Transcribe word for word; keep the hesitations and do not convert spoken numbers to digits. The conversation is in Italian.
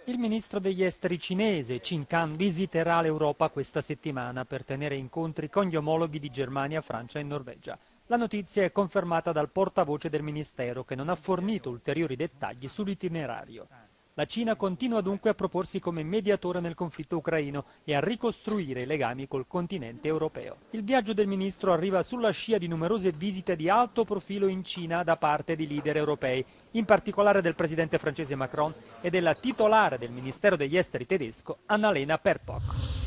Il ministro degli esteri cinese, Qin Kan, visiterà l'Europa questa settimana per tenere incontri con gli omologhi di Germania, Francia e Norvegia. La notizia è confermata dal portavoce del ministero, che non ha fornito ulteriori dettagli sull'itinerario. La Cina continua dunque a proporsi come mediatore nel conflitto ucraino e a ricostruire i legami col continente europeo. Il viaggio del ministro arriva sulla scia di numerose visite di alto profilo in Cina da parte di leader europei, in particolare del presidente francese Macron e della titolare del Ministero degli Esteri tedesco, Annalena Baerbock.